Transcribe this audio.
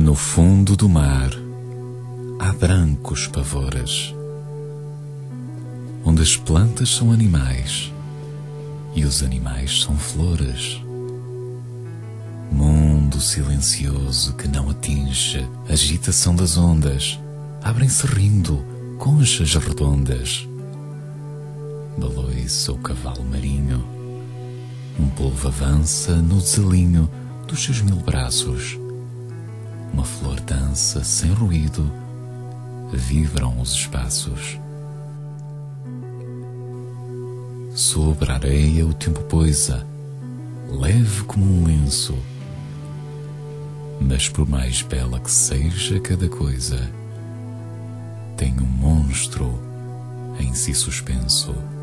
No fundo do mar há brancos pavores, onde as plantas são animais e os animais são flores. Mundo silencioso que não atinge a agitação das ondas, abrem-se rindo conchas redondas. Baloiça o cavalo marinho, um polvo avança no desalinho dos seus 1000 braços. Uma flor dança sem ruído, vibram os espaços. Sobre a areia o tempo poisa, leve como um lenço. Mas por mais bela que seja cada coisa, tem um monstro em si suspenso.